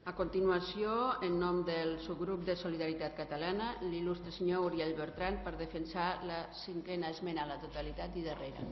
A continuació, en nom del subgrup de Solidaritat Catalana, l'il·lustre senyor Uriel Bertran per defensar la 5a esmena a la totalitat i darrera.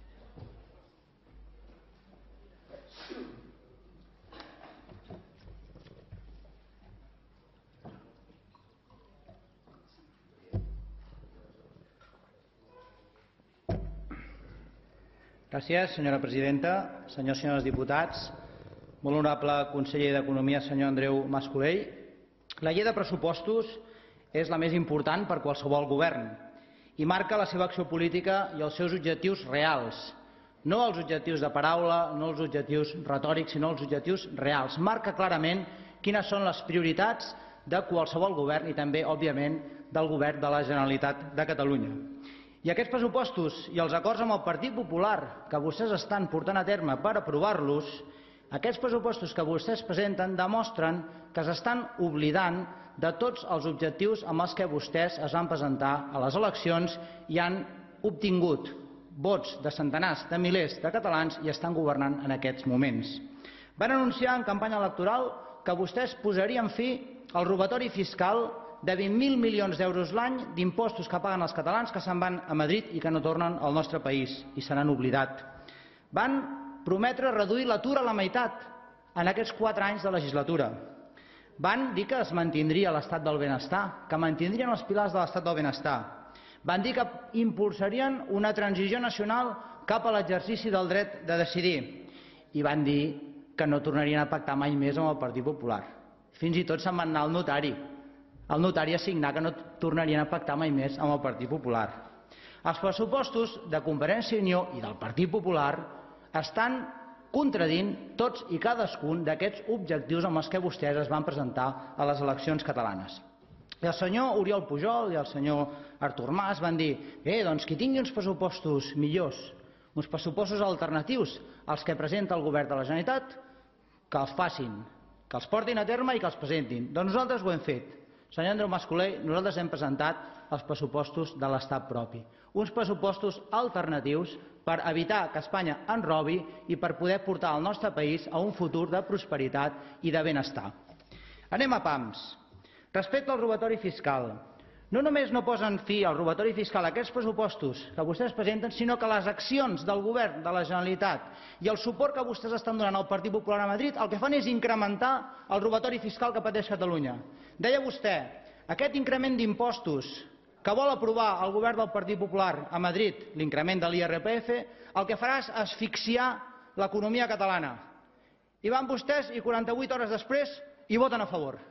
Gràcies, senyora presidenta. Senyors i senyores diputats, molt honorable conseller d'Economia, senyor Andreu Mas-Colell, la llei de pressupostos és la més important per qualsevol govern i marca la seva acció política i els seus objectius reals, no els objectius de paraula, no els objectius retòrics, sinó els objectius reals. Marca clarament quines són les prioritats de qualsevol govern i també, òbviament, del govern de la Generalitat de Catalunya. I aquests pressupostos i els acords amb el Partit Popular que vostès estan portant a terme per aprovar-los, aquests pressupostos que vostès presenten demostren que s'estan oblidant de tots els objectius amb els que vostès es van presentar a les eleccions i han obtingut vots de centenars de milers de catalans i estan governant en aquests moments. Van anunciar en campanya electoral que vostès posarien fi al robatori fiscal de 20.000 milions d'euros l'any d'impostos que paguen els catalans que se'n van a Madrid i que no tornen al nostre país i se n'han oblidat. Van prometre reduir l'atur a la meitat en aquests 4 anys de legislatura. Van dir que es mantindria l'estat del benestar, que mantindrien els pilars de l'estat del benestar. Van dir que impulsarien una transició nacional cap a l'exercici del dret de decidir i van dir que no tornarien a pactar mai més amb el Partit Popular. Fins i tot se'n van anar al notari a signar que no tornarien a pactar mai més amb el Partit Popular. Els pressupostos de Convergència i Unió i del Partit Popular estan contradient tots i cadascun d'aquests objectius amb els que vostès es van presentar a les eleccions catalanes. I el senyor Oriol Pujol i el senyor Artur Mas van dir doncs qui tingui uns pressupostos millors, uns pressupostos alternatius als que presenta el govern de la Generalitat, que els facin, que els portin a terme i que els presentin. Doncs nosaltres ho hem fet. Senyor Andreu Mas-Colell, nosaltres hem presentat els pressupostos de l'estat propi, uns pressupostos alternatius per evitar que Espanya ens robi i per poder portar el nostre país a un futur de prosperitat i de benestar. Anem a pams. Respecte al robatori fiscal, no només no posen fi al robatori fiscal aquests pressupostos que vostès presenten, sinó que les accions del govern de la Generalitat i el suport que vostès estan donant al Partit Popular a Madrid el que fan és incrementar el robatori fiscal que pateix Catalunya. Deia vostè, aquest increment d'impostos que vol aprovar el govern del Partit Popular a Madrid, l'increment de l'IRPF, el que farà és asfixiar l'economia catalana. I van vostès i 48 hores després hi voten a favor.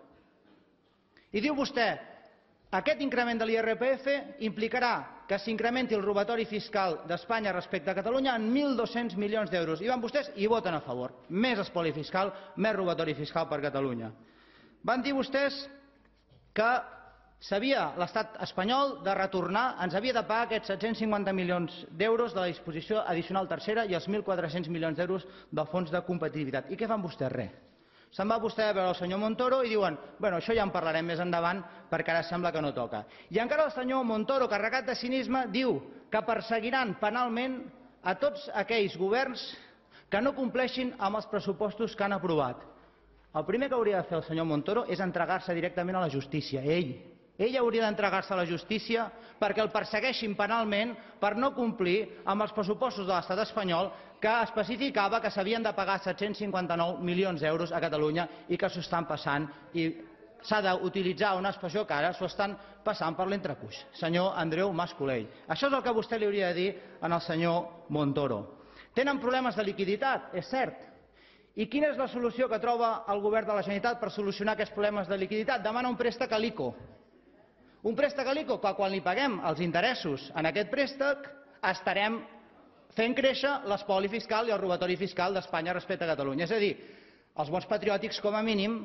I diu vostè, aquest increment de l'IRPF implicarà que s'incrementi el robatori fiscal d'Espanya respecte a Catalunya en 1.200 milions d'euros. I van vostès i hi voten a favor. Més espoli fiscal, més robatori fiscal per Catalunya. Van dir vostès que s'havia l'estat espanyol de retornar, ens havia de pagar aquests 750 milions d'euros de la disposició addicional tercera i els 1.400 milions d'euros del fons de competitivitat. I què fan vostès? Res. Se'n va vostè a veure el senyor Montoro i diuen això ja en parlarem més endavant perquè ara sembla que no toca. I encara el senyor Montoro, carregat de cinisme, diu que perseguiran penalment a tots aquells governs que no compleixin amb els pressupostos que han aprovat. El primer que hauria de fer el senyor Montoro és entregar-se directament a la justícia, ell hauria d'entregar-se a la justícia perquè el persegueixin penalment per no complir amb els pressupostos de l'estat espanyol que especificava que s'havien de pagar 759 milions d'euros a Catalunya i que s'ho estan passant i s'ha d'utilitzar una expressió que ara s'ho estan passant per l'entrecuix. Senyor Andreu Mas-Colell, això és el que vostè li hauria de dir al senyor Montoro. Tenen problemes de liquiditat, és cert. I quina és la solució que troba el govern de la Generalitat per solucionar aquests problemes de liquiditat? Demana un préstec a l'ICO. Un préstec a l'ICO que quan li paguem els interessos en aquest préstec estarem fent créixer l'espoli fiscal i el robatori fiscal d'Espanya respecte a Catalunya. És a dir, els bons patriòtics com a mínim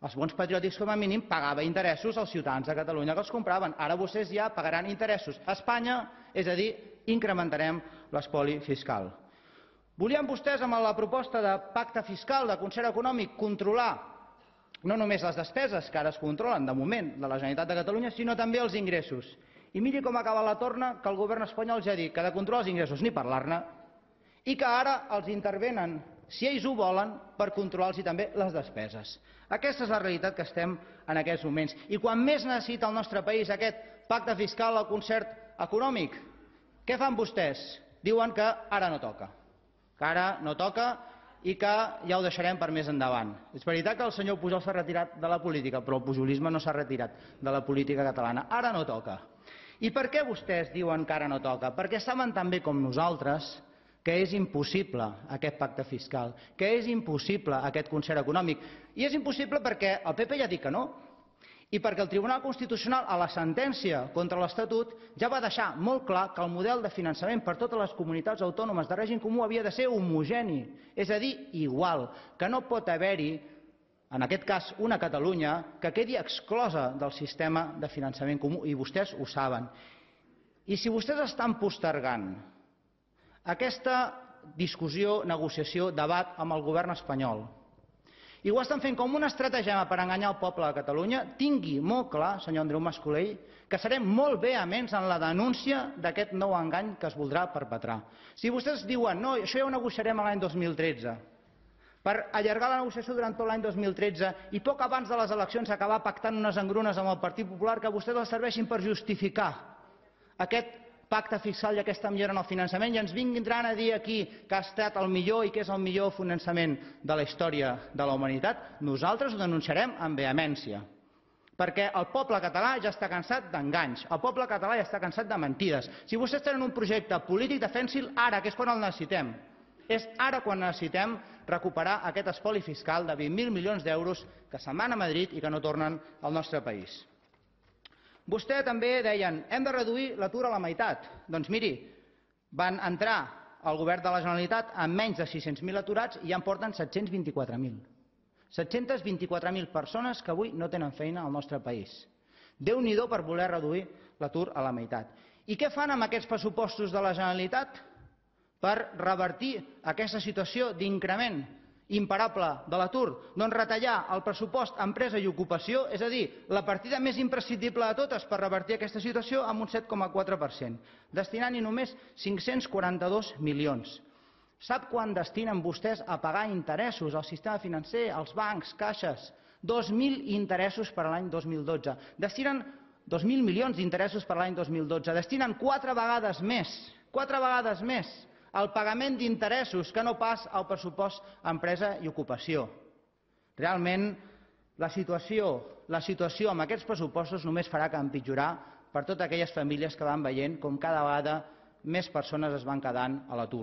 pagava interessos als ciutadans de Catalunya que els compraven. Ara vostès ja pagaran interessos a Espanya, és a dir, incrementarem l'espoli fiscal. Volien vostès, amb la proposta de pacte fiscal, de concert econòmic, controlar no només les despeses, que ara es controlen de moment de la Generalitat de Catalunya, sinó també els ingressos. I miri com acaba la torna, que el govern espanyol ja ha dit que de controlar els ingressos ni parlar-ne i que ara els intervenen si ells ho volen, per controlar-los també les despeses. Aquesta és la realitat que estem en aquests moments. I quan més necessita el nostre país aquest pacte fiscal o concert econòmic, què fan vostès? Diuen que ara no toca. Que ara no toca i que ja ho deixarem per més endavant. És veritat que el senyor Pujol s'ha retirat de la política, però el pujolisme no s'ha retirat de la política catalana. Ara no toca. I per què vostès diuen que ara no toca? Perquè saben tan bé com nosaltres que és impossible aquest pacte fiscal, que és impossible aquest concert econòmic. I és impossible perquè el PP ja ha dit que no, i perquè el Tribunal Constitucional, a la sentència contra l'Estatut, ja va deixar molt clar que el model de finançament per totes les comunitats autònomes de règim comú havia de ser homogeni, és a dir, igual, que no pot haver-hi, en aquest cas, una Catalunya que quedi exclosa del sistema de finançament comú, i vostès ho saben. I si vostès estan postergant aquesta discussió, negociació, debat amb el govern espanyol, i ho estan fent com una estratègia per enganyar el poble de Catalunya, tingui molt clar, senyor Andreu Mas-Colell, que serem molt vehements en la denúncia d'aquest nou engany que es voldrà perpetrar. Si vostès diuen, no, això ja ho negociarem l'any 2013, per allargar la negociació durant tot l'any 2013 i poc abans de les eleccions acabar pactant unes engrunes amb el Partit Popular que vostès els serveixin per justificar aquest pacte fiscal i aquesta millora en el finançament i ens vindran a dir aquí que ha estat el millor i que és el millor finançament de la història de la humanitat, nosaltres ho denunciarem amb vehemència. Perquè el poble català ja està cansat d'enganys, el poble català ja està cansat de mentides. Si vostès tenen un projecte polític, defensi'l ara, que és quan el necessitem. És ara quan necessitem recuperar aquest espoli fiscal de 20.000 milions d'euros que se'n van a Madrid i que no tornen al nostre país. Vostè també deien, hem de reduir l'atur a la meitat. Doncs miri, van entrar al govern de la Generalitat amb menys de 600.000 aturats i ja en porten 724.000. 724.000 persones que avui no tenen feina al nostre país. Déu-n'hi-do per voler reduir l'atur a la meitat. I què fan amb aquests pressupostos de la Generalitat per revertir aquesta situació d'increment imparable de l'atur? Doncs retallar el pressupost empresa i ocupació, és a dir, la partida més imprescindible de totes per revertir aquesta situació amb un 7,4%, destinant-hi només 542 milions. Sap quan destinen vostès a pagar interessos al sistema financer, als bancs, caixes? 2.000 interessos per a l'any 2012. Destinen 2.000 milions d'interessos per a l'any 2012. Destinen 4 vegades més al pagament d'interessos que no pas al pressupost empresa i ocupació. Realment, la situació amb aquests pressupostos només farà que empitjorar per totes aquelles famílies que van veient com cada vegada més persones es van quedant a l'atur.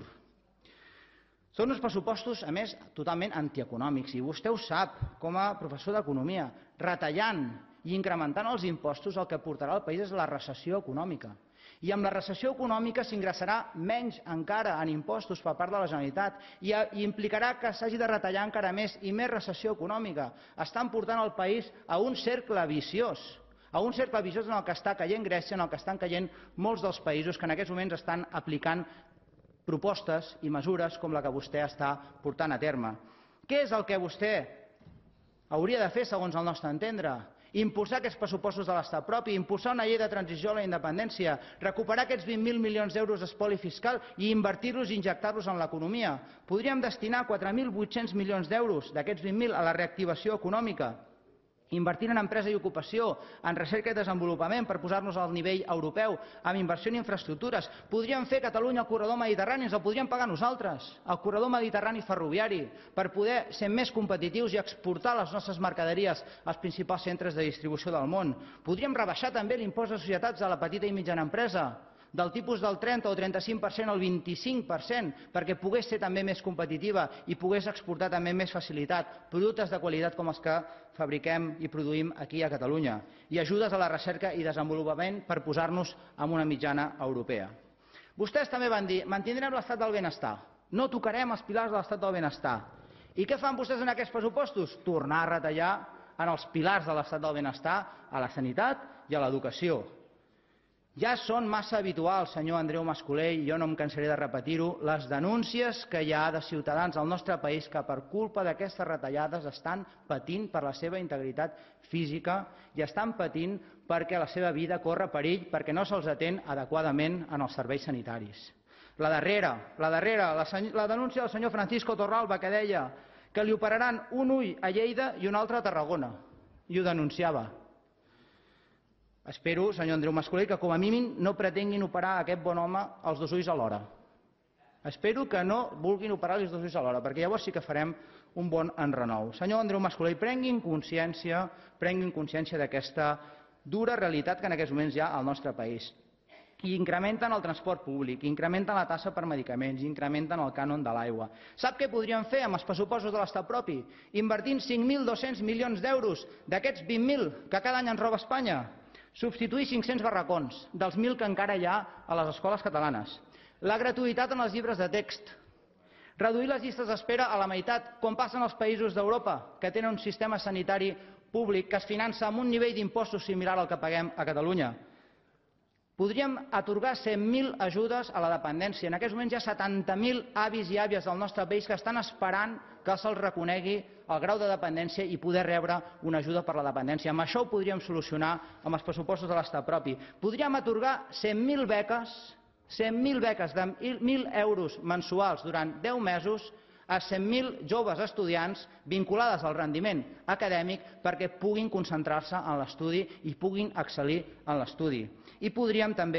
Són uns pressupostos, a més, totalment antieconòmics, i vostè ho sap com a professor d'economia. Retallant i incrementant els impostos el que portarà al país és la recessió econòmica. I amb la recessió econòmica s'ingressarà menys encara en impostos per part de la Generalitat i implicarà que s'hagi de retallar encara més i més recessió econòmica. Estan portant el país a un cercle viciós en el que està caient Grècia, en el que estan caient molts dels països que en aquests moments estan aplicant propostes i mesures com la que vostè està portant a terme. Què és el que vostè hauria de fer, segons el nostre entendre? Impulsar aquests pressupostos de l'estat propi, impulsar una llei de transició a la independència, recuperar aquests 20.000 milions d'euros d'espoli fiscal i invertir-los i injectar-los en l'economia. Podríem destinar 4.800 milions d'euros d'aquests 20.000 a la reactivació econòmica, invertir en empresa i ocupació, en recerca i desenvolupament per posar-nos al nivell europeu, amb inversió en infraestructures. Podríem fer Catalunya el corredor mediterrani, ens el podríem pagar nosaltres, el corredor mediterrani ferroviari, per poder ser més competitius i exportar les nostres mercaderies als principals centres de distribució del món. Podríem rebaixar també l'impost de societats a la petita i mitjana empresa, del tipus del 30 o 35% al 25%, perquè pogués ser també més competitiva i pogués exportar també més facilitat productes de qualitat com els que fabriquem i produïm aquí a Catalunya, i ajudes a la recerca i desenvolupament per posar-nos en una mitjana europea. Vostès també van dir, mantindrem l'estat del benestar, no tocarem els pilars de l'estat del benestar. I què fan vostès en aquests pressupostos? Tornar a retallar en els pilars de l'estat del benestar, a la sanitat i a l'educació. Ja són massa habituals, senyor Andreu Mas-Colell, jo no em cansaré de repetir-ho, les denúncies que hi ha de ciutadans al nostre país que per culpa d'aquestes retallades estan patint per la seva integritat física i estan patint perquè la seva vida corre perill perquè no se'ls atén adequadament en els serveis sanitaris. La darrera, la denúncia del senyor Francisco Torralba, que deia que li operaran un ull a Lleida i un altre a Tarragona, i ho denunciava. Espero, senyor Andreu Mas-Colell, que com a mínim no pretenguin operar a aquest bon home els dos ulls alhora. Espero que no vulguin operar-li els dos ulls alhora, perquè llavors sí que farem un bon enrenou. Senyor Andreu Mas-Colell, prenguin consciència d'aquesta dura realitat que en aquests moments hi ha al nostre país. I incrementen el transport públic, incrementen la tassa per medicaments, incrementen el cànon de l'aigua. Sap què podríem fer amb els pressupostos de l'estat propi? Invertint 5.200 milions d'euros d'aquests 20.000 que cada any ens roba Espanya. Substituir 500 barracons, dels 1.000 que encara hi ha a les escoles catalanes. La gratuïtat en els llibres de text. Reduir les llistes d'espera a la meitat, com passa en els països d'Europa, que tenen un sistema sanitari públic que es finança amb un nivell d'impostos similar al que paguem a Catalunya. Podríem atorgar 100.000 ajudes a la dependència. En aquests moments hi ha 70.000 avis i àvies del nostre país que estan esperant que se'ls reconegui el grau de dependència i poder rebre una ajuda per la dependència. Amb això ho podríem solucionar amb els pressupostos de l'estat propi. Podríem atorgar 100.000 beques de 1.000 euros mensuals durant 10 mesos a 100.000 joves estudiants vinculades al rendiment acadèmic perquè puguin concentrar-se en l'estudi i puguin excel·lir en l'estudi. I podríem també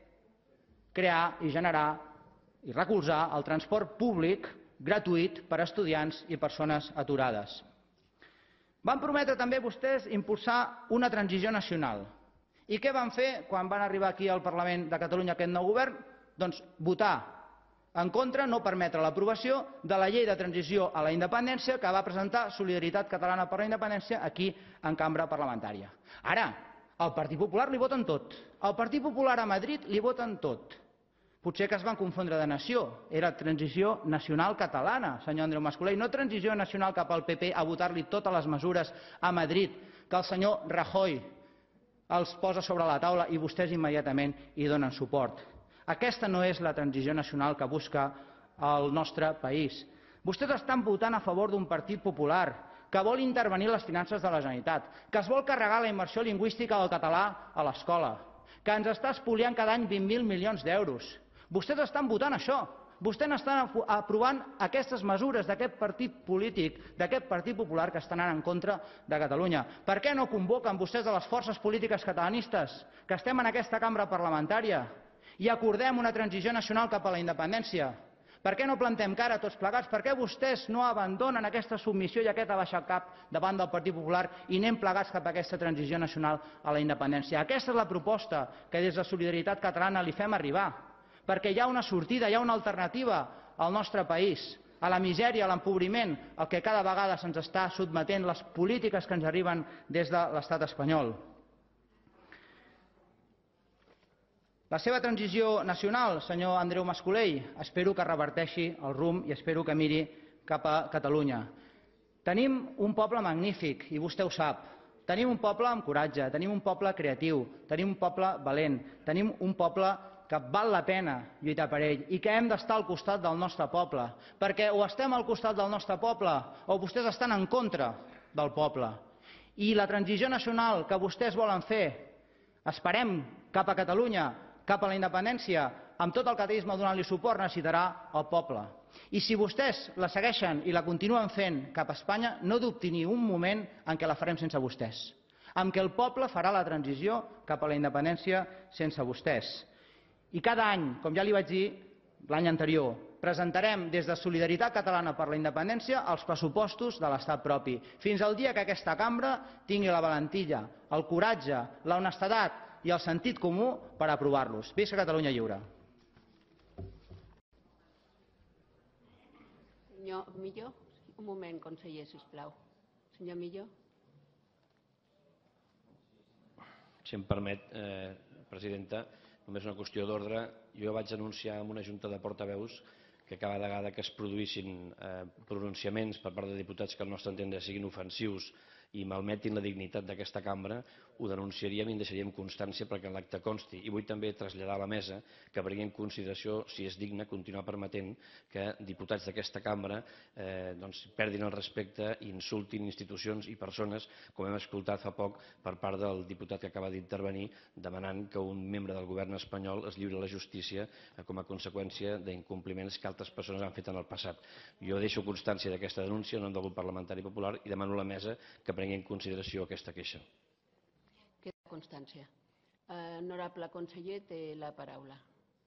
crear i generar i recolzar el transport públic gratuït per a estudiants i persones aturades. Van prometre també vostès impulsar una transició nacional. I què van fer quan van arribar aquí al Parlament de Catalunya aquest nou govern? Doncs votar en contra, no permetre l'aprovació de la llei de transició a la independència que va presentar Solidaritat Catalana per la Independència aquí en cambra parlamentària. Ara, al Partit Popular li voten tot. Al Partit Popular a Madrid li voten tot. Potser que es van confondre de nació. Era transició nacional catalana, senyor Andreu Mas-Colell, no transició nacional cap al PP a votar-li totes les mesures a Madrid que el senyor Rajoy els posa sobre la taula i vostès immediatament hi donen suport. Aquesta no és la transició nacional que busca el nostre país. Vostès estan votant a favor d'un Partit Popular que vol intervenir en les finances de la Generalitat, que es vol carregar la immersió lingüística del català a l'escola, que ens està espoliant cada any 20.000 milions d'euros. Vostès estan votant això. Vostès estan aprovant aquestes mesures d'aquest partit polític, d'aquest Partit Popular que estan anant en contra de Catalunya. Per què no convoquen vostès a les forces polítiques catalanistes que estem en aquesta cambra parlamentària i acordem una transició nacional cap a la independència? Per què no plantem cara tots plegats? Per què vostès no abandonen aquesta submissió i aquest abaixar el cap davant del Partit Popular i anem plegats cap a aquesta transició nacional a la independència? Aquesta és la proposta que des de Solidaritat Catalana li fem arribar, perquè hi ha una sortida, hi ha una alternativa al nostre país, a la misèria, a l'empobriment, al que cada vegada se'ns està sotmetent les polítiques que ens arriben des de l'estat espanyol. La seva transició nacional, senyor Andreu Mas-Colell, espero que reverteixi el rumb i espero que miri cap a Catalunya. Tenim un poble magnífic, i vostè ho sap. Tenim un poble amb coratge, tenim un poble creatiu, tenim un poble valent, tenim un poble que val la pena lluitar per ell i que hem d'estar al costat del nostre poble, perquè o estem al costat del nostre poble o vostès estan en contra del poble. I la transició nacional que vostès volen fer, esperem, cap a Catalunya, cap a la independència, amb tot el catalanisme donant-li suport, necessitarà el poble. I si vostès la segueixen i la continuen fent cap a Espanya, no dubti ni un moment en què la farem sense vostès, en què el poble farà la transició cap a la independència sense vostès. I cada any, com ja li vaig dir l'any anterior, presentarem des de Solidaritat Catalana per la Independència els pressupostos de l'estat propi, fins al dia que aquesta cambra tingui la valentia, el coratge, l'honestedat i el sentit comú per aprovar-los. Visca Catalunya lliure! Senyor Millo, un moment, conseller, sisplau. Senyor Millo. Si em permet, presidenta, només una qüestió d'ordre. Jo vaig anunciar en una junta de portaveus que cada vegada que es produïssin pronunciaments per part de diputats que al nostre entendre siguin ofensius i malmetin la dignitat d'aquesta cambra, ho denunciaríem i en deixaríem constància perquè en l'acte consti. I vull també traslladar a la mesa que prengui en consideració si és digne continuar permetent que diputats d'aquesta cambra perdin el respecte i insultin institucions i persones, com hem escoltat fa poc per part del diputat que acaba d'intervenir, demanant que un membre del govern espanyol es lliuri a la justícia com a conseqüència d'incompliments que altres persones han fet en el passat. Jo deixo constància d'aquesta denúncia en nom del grup parlamentari popular i demano a la mesa que prengui en consideració aquesta queixa. Queda constància. Honorable conseller, té la paraula.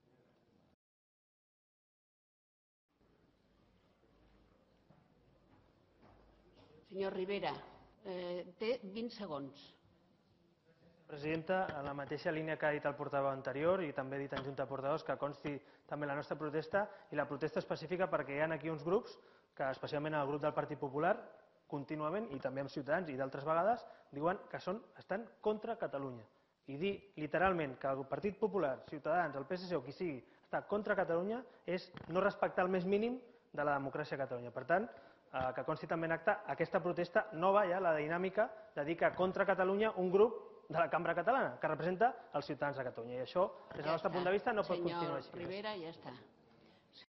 Senyor Rivera, té 20 segons. Presidenta, en la mateixa línia que ha dit el portaveu anterior i també he dit en junta de portaveus, que consti també la nostra protesta i la protesta específica perquè hi ha aquí uns grups que, especialment el grup del Partit Popular, contínuament, i també amb Ciutadans i d'altres vegades, diuen que estan contra Catalunya. I dir literalment que el Partit Popular, Ciutadans, el PSC o qui sigui està contra Catalunya és no respectar el més mínim de la democràcia a Catalunya. Per tant, que consti també en acte aquesta protesta nova, ja la dinàmica de dir que contra Catalunya un grup de la cambra catalana, que representa els ciutadans de Catalunya. I això, des del nostre punt de vista, no pot continuar així. Senyor Rivera, ja està.